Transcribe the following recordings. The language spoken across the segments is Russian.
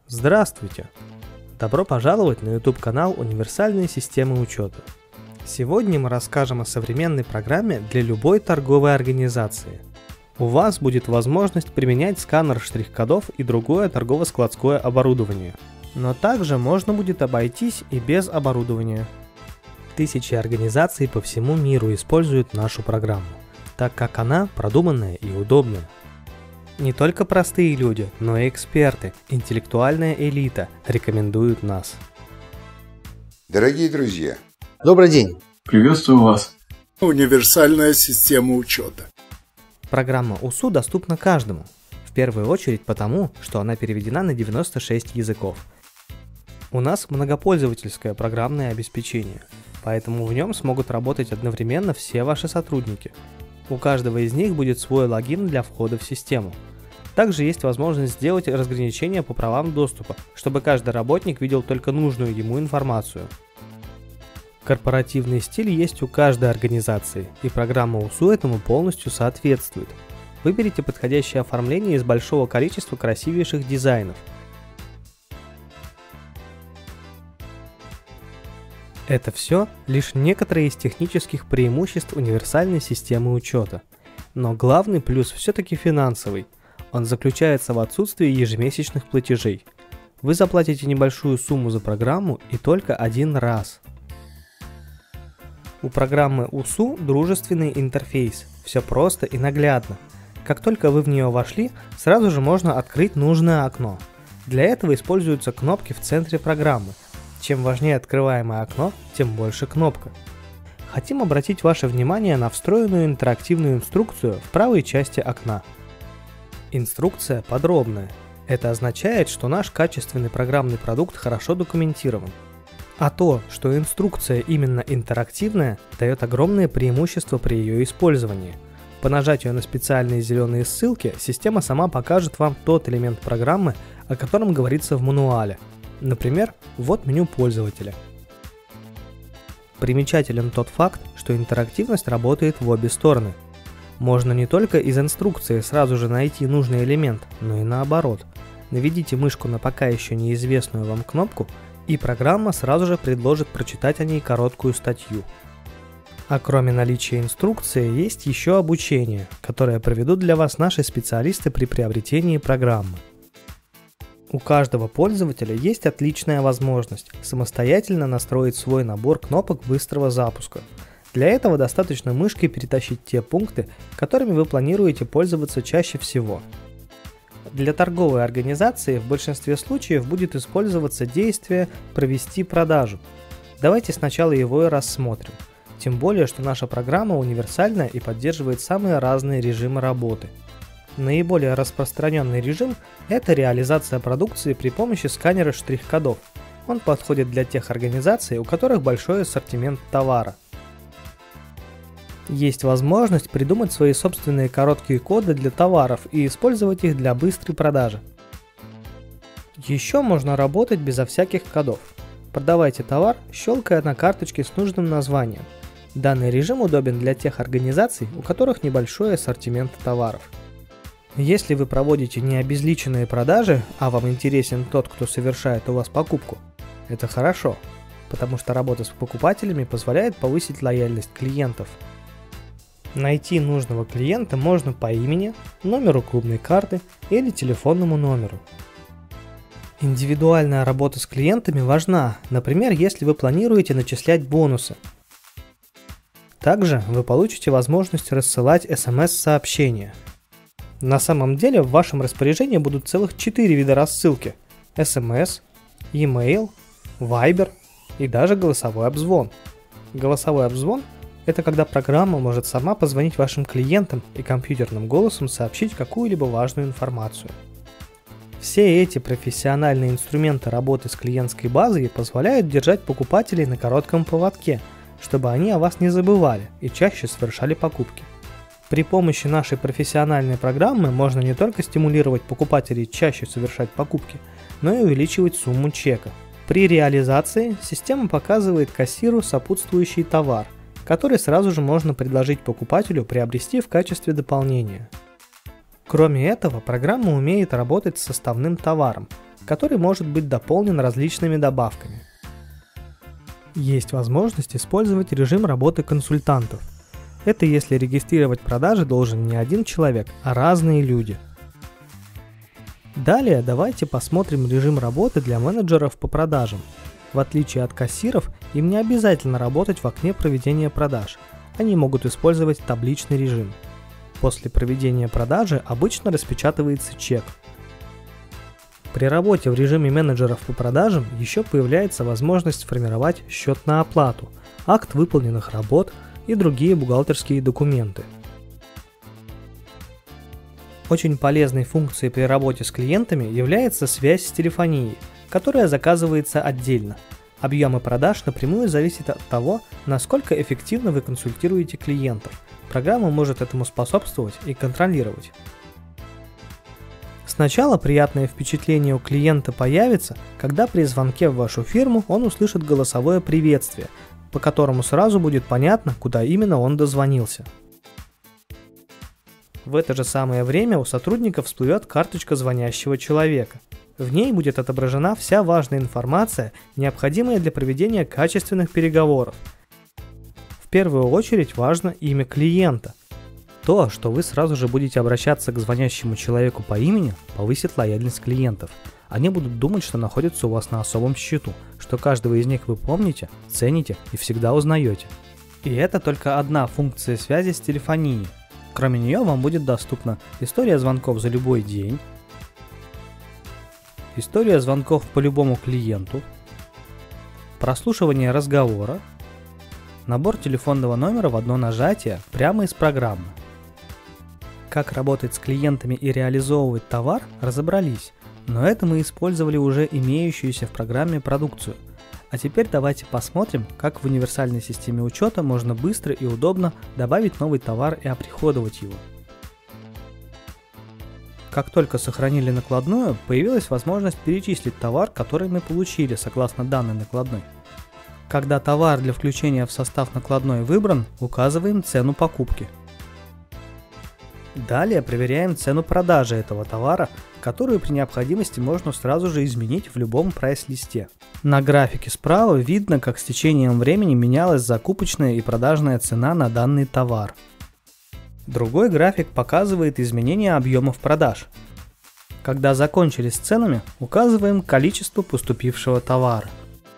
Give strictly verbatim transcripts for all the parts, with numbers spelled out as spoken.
Здравствуйте! Добро пожаловать на YouTube-канал Универсальные системы учета. Сегодня мы расскажем о современной программе для любой торговой организации. У вас будет возможность применять сканер штрих-кодов и другое торгово-складское оборудование. Но также можно будет обойтись и без оборудования. Тысячи организаций по всему миру используют нашу программу, так как она продуманная и удобная. Не только простые люди, но и эксперты, интеллектуальная элита рекомендуют нас. Дорогие друзья, добрый день! Приветствую вас! Универсальная система учета. Программа УСУ доступна каждому, в первую очередь потому, что она переведена на девяносто шесть языков. У нас многопользовательское программное обеспечение, поэтому в нем смогут работать одновременно все ваши сотрудники. У каждого из них будет свой логин для входа в систему. Также есть возможность сделать разграничение по правам доступа, чтобы каждый работник видел только нужную ему информацию. Корпоративный стиль есть у каждой организации, и программа УСУ этому полностью соответствует. Выберите подходящее оформление из большого количества красивейших дизайнов. Это все лишь некоторые из технических преимуществ универсальной системы учета. Но главный плюс все-таки финансовый. Он заключается в отсутствии ежемесячных платежей. Вы заплатите небольшую сумму за программу и только один раз. У программы УСУ дружественный интерфейс. Все просто и наглядно. Как только вы в нее вошли, сразу же можно открыть нужное окно. Для этого используются кнопки в центре программы. Чем важнее открываемое окно, тем больше кнопка. Хотим обратить ваше внимание на встроенную интерактивную инструкцию в правой части окна. Инструкция подробная. Это означает, что наш качественный программный продукт хорошо документирован. А то, что инструкция именно интерактивная, дает огромное преимущество при ее использовании. По нажатию на специальные зеленые ссылки, система сама покажет вам тот элемент программы, о котором говорится в мануале. Например, вот меню пользователя. Примечателен тот факт, что интерактивность работает в обе стороны. Можно не только из инструкции сразу же найти нужный элемент, но и наоборот. Наведите мышку на пока еще неизвестную вам кнопку, и программа сразу же предложит прочитать о ней короткую статью. А кроме наличия инструкции, есть еще обучение, которое проведут для вас наши специалисты при приобретении программы. У каждого пользователя есть отличная возможность самостоятельно настроить свой набор кнопок быстрого запуска. Для этого достаточно мышкой перетащить те пункты, которыми вы планируете пользоваться чаще всего. Для торговой организации в большинстве случаев будет использоваться действие «Провести продажу». Давайте сначала его и рассмотрим. Тем более, что наша программа универсальна и поддерживает самые разные режимы работы. Наиболее распространенный режим – это реализация продукции при помощи сканера штрих-кодов. Он подходит для тех организаций, у которых большой ассортимент товара. Есть возможность придумать свои собственные короткие коды для товаров и использовать их для быстрой продажи. Еще можно работать безо всяких кодов. Продавайте товар, щелкая на карточке с нужным названием. Данный режим удобен для тех организаций, у которых небольшой ассортимент товаров. Если вы проводите не обезличенные продажи, а вам интересен тот, кто совершает у вас покупку, это хорошо, потому что работа с покупателями позволяет повысить лояльность клиентов. Найти нужного клиента можно по имени, номеру клубной карты или телефонному номеру. Индивидуальная работа с клиентами важна, например, если вы планируете начислять бонусы. Также вы получите возможность рассылать эс эм эс-сообщения. На самом деле в вашем распоряжении будут целых четыре вида рассылки: эс эм эс, e-mail, Viber и даже голосовой обзвон. Голосовой обзвон – это когда программа может сама позвонить вашим клиентам и компьютерным голосом сообщить какую-либо важную информацию. Все эти профессиональные инструменты работы с клиентской базой позволяют держать покупателей на коротком поводке, чтобы они о вас не забывали и чаще совершали покупки. При помощи нашей профессиональной программы можно не только стимулировать покупателей чаще совершать покупки, но и увеличивать сумму чека. При реализации система показывает кассиру сопутствующий товар, который сразу же можно предложить покупателю приобрести в качестве дополнения. Кроме этого, программа умеет работать с составным товаром. который может быть дополнен различными добавками. Есть возможность использовать режим работы консультантов. Это если регистрировать продажи должен не один человек, а разные люди. Далее давайте посмотрим режим работы для менеджеров по продажам. В отличие от кассиров, им не обязательно работать в окне проведения продаж. Они могут использовать табличный режим. После проведения продажи обычно распечатывается чек. При работе в режиме менеджеров по продажам еще появляется возможность сформировать счет на оплату, акт выполненных работ и другие бухгалтерские документы. Очень полезной функцией при работе с клиентами является связь с телефонией, которая заказывается отдельно. Объемы продаж напрямую зависят от того, насколько эффективно вы консультируете клиентов. Программа может этому способствовать и контролировать. Сначала приятное впечатление у клиента появится, когда при звонке в вашу фирму он услышит голосовое приветствие, по которому сразу будет понятно, куда именно он дозвонился. В это же самое время у сотрудника всплывет карточка звонящего человека. В ней будет отображена вся важная информация, необходимая для проведения качественных переговоров. В первую очередь важно имя клиента. То, что вы сразу же будете обращаться к звонящему человеку по имени, повысит лояльность клиентов. Они будут думать, что находятся у вас на особом счету, что каждого из них вы помните, цените и всегда узнаете. И это только одна функция связи с телефонией. Кроме нее вам будет доступна история звонков за любой день, история звонков по любому клиенту, прослушивание разговора, набор телефонного номера в одно нажатие прямо из программы. Как работать с клиентами и реализовывать товар, разобрались, но это мы использовали уже имеющуюся в программе продукцию. А теперь давайте посмотрим, как в универсальной системе учета можно быстро и удобно добавить новый товар и оприходовать его. Как только сохранили накладную, появилась возможность перечислить товар, который мы получили согласно данной накладной. Когда товар для включения в состав накладной выбран, указываем цену покупки. Далее проверяем цену продажи этого товара, которую при необходимости можно сразу же изменить в любом прайс-листе. На графике справа видно, как с течением времени менялась закупочная и продажная цена на данный товар. Другой график показывает изменение объемов продаж. Когда закончили с ценами, указываем количество поступившего товара.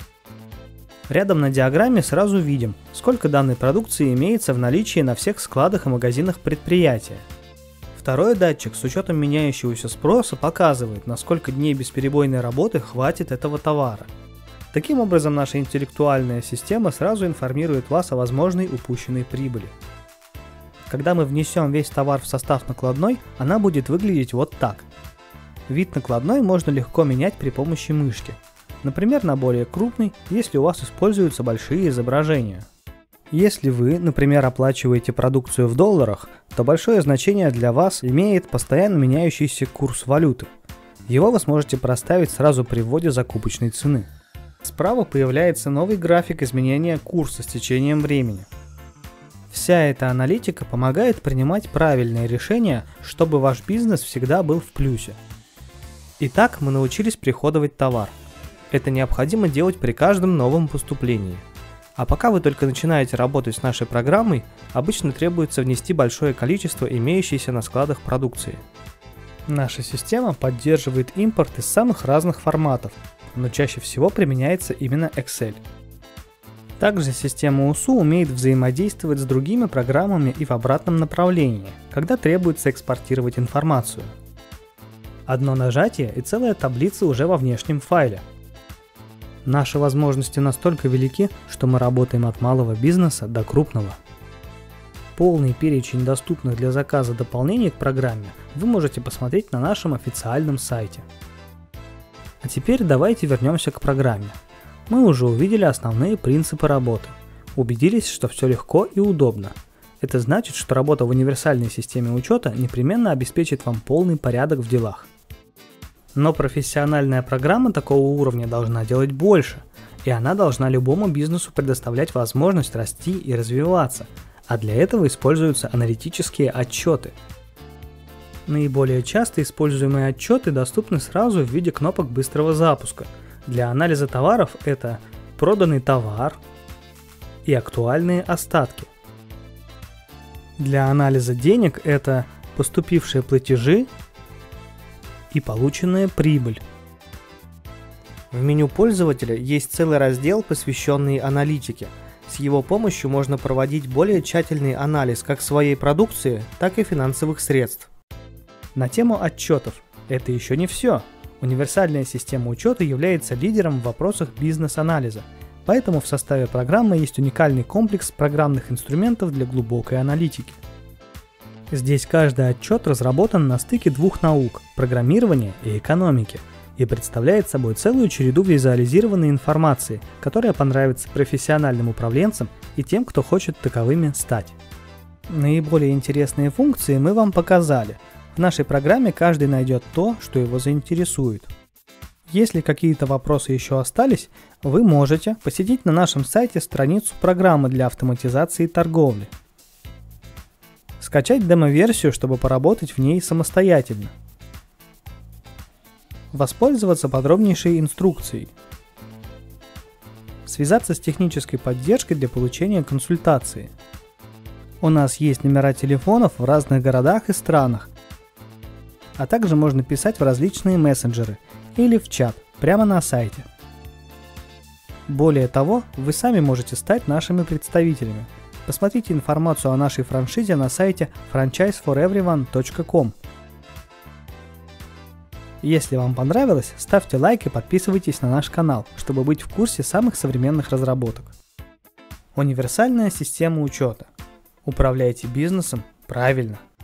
Рядом на диаграмме сразу видим, сколько данной продукции имеется в наличии на всех складах и магазинах предприятия. Второй датчик с учетом меняющегося спроса показывает, на сколько дней бесперебойной работы хватит этого товара. Таким образом, наша интеллектуальная система сразу информирует вас о возможной упущенной прибыли. Когда мы внесем весь товар в состав накладной, она будет выглядеть вот так. Вид накладной можно легко менять при помощи мышки. Например, на более крупный, если у вас используются большие изображения. Если вы, например, оплачиваете продукцию в долларах, то большое значение для вас имеет постоянно меняющийся курс валюты. Его вы сможете проставить сразу при вводе закупочной цены. Справа появляется новый график изменения курса с течением времени. Вся эта аналитика помогает принимать правильные решения, чтобы ваш бизнес всегда был в плюсе. Итак, мы научились приходовать товар. Это необходимо делать при каждом новом поступлении. А пока вы только начинаете работать с нашей программой, обычно требуется внести большое количество имеющейся на складах продукции. Наша система поддерживает импорт из самых разных форматов, но чаще всего применяется именно Excel. Также система УСУ умеет взаимодействовать с другими программами и в обратном направлении, когда требуется экспортировать информацию. Одно нажатие и целая таблица уже во внешнем файле. Наши возможности настолько велики, что мы работаем от малого бизнеса до крупного. Полный перечень доступных для заказа дополнений к программе вы можете посмотреть на нашем официальном сайте. А теперь давайте вернемся к программе. Мы уже увидели основные принципы работы. Убедились, что все легко и удобно. Это значит, что работа в универсальной системе учета непременно обеспечит вам полный порядок в делах. Но профессиональная программа такого уровня должна делать больше, и она должна любому бизнесу предоставлять возможность расти и развиваться, а для этого используются аналитические отчеты. Наиболее часто используемые отчеты доступны сразу в виде кнопок быстрого запуска. Для анализа товаров это проданный товар и актуальные остатки. Для анализа денег это поступившие платежи и полученная прибыль. В меню пользователя есть целый раздел, посвященный аналитике. С его помощью можно проводить более тщательный анализ как своей продукции, так и финансовых средств. На тему отчетов. Это еще не все. Универсальная система учета является лидером в вопросах бизнес-анализа, поэтому в составе программы есть уникальный комплекс программных инструментов для глубокой аналитики. Здесь каждый отчет разработан на стыке двух наук – программирования и экономики, и представляет собой целую череду визуализированной информации, которая понравится профессиональным управленцам и тем, кто хочет таковыми стать. Наиболее интересные функции мы вам показали. В нашей программе каждый найдет то, что его заинтересует. Если какие-то вопросы еще остались, вы можете посетить на нашем сайте страницу программы для автоматизации торговли. Скачать демо-версию, чтобы поработать в ней самостоятельно. Воспользоваться подробнейшей инструкцией. Связаться с технической поддержкой для получения консультации. У нас есть номера телефонов в разных городах и странах, а также можно писать в различные мессенджеры или в чат прямо на сайте. Более того, вы сами можете стать нашими представителями. Посмотрите информацию о нашей франшизе на сайте франчайз фор эвриван точка ком. Если вам понравилось, ставьте лайк и подписывайтесь на наш канал, чтобы быть в курсе самых современных разработок. Универсальная система учета. Управляйте бизнесом правильно.